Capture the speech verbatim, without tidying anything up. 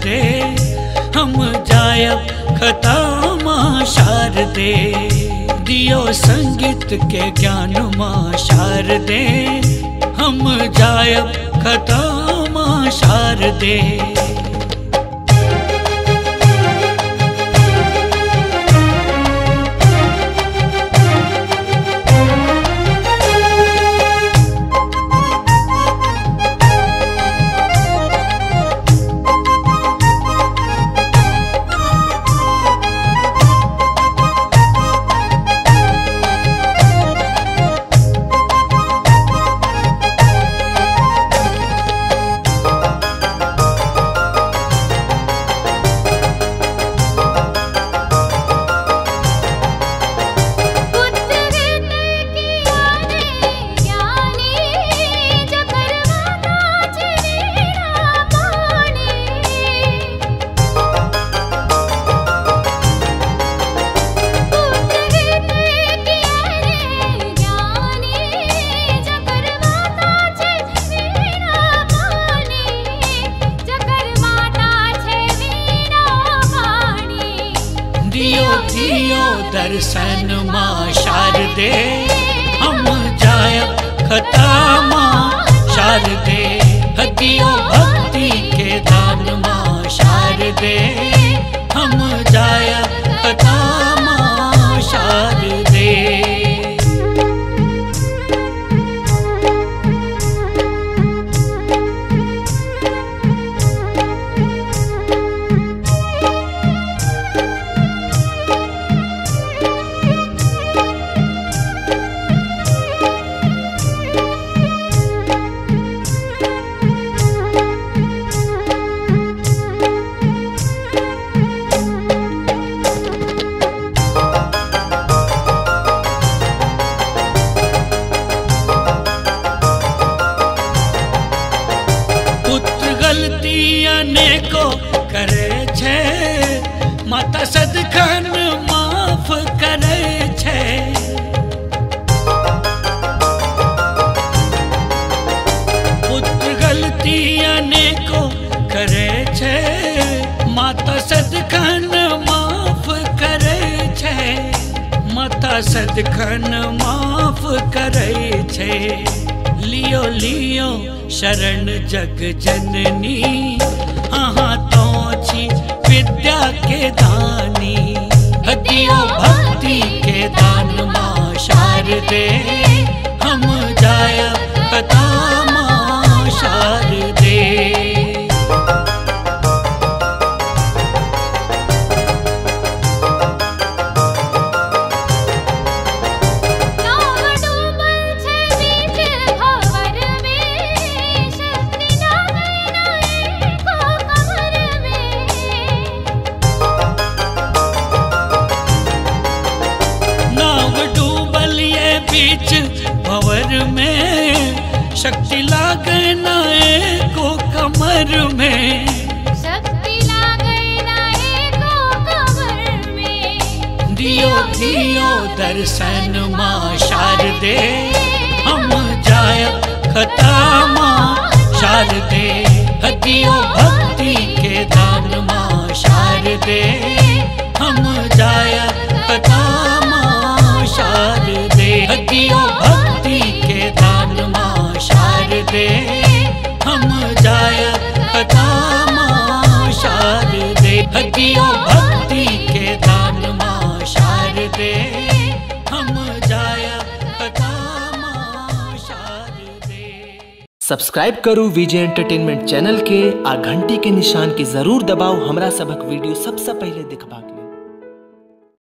शारदे हम जायब खतामा शारदे दियो संगीत के ज्ञान माँ शारदे हम जायब खतामा शारदे। दर्शन माँ शारदे हम जायब खतामा शारदे दियो भक्ति के दान माँ शारदे हम जायब खतामा शारदे। अनेको करे छे माता सदखन माफ करे छे। पुत्र गलती अनेको करे छे माता सदखन माफ करे छे। माता सदखन माफ करे छे। लियो लियो शरण जग जननी हाँ तो छी विद्या के दानी दियो भक्ति के दान माँ शारदे हम जायब खतामा शारदे। बीच भंवर में शक्ति लागे नाए को कमर में। शक्ति लागे नाए को कमर में। दियो दियो दर्शन माँ शारदे हम जायब खतामा शारदे दियो भक्ति के दान माँ शारदे हम जायब खतामा शारदे दियो भक्ति के दान माँ शारदे हम जायब खतामा शारदे दियो भक्ति के दान माँ शारदे हम जायब खतामा शारदे। सब्सक्राइब करू विजय एंटरटेनमेंट चैनल के आ घंटी के निशान के जरूर दबाओ हमरा सबक वीडियो सबसे पहले देखबा के।